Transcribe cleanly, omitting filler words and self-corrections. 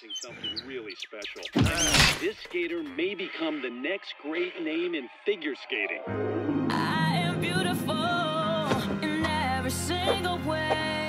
experiencing something really special. This skater may become the next great name in figure skating. I am beautiful in every single way.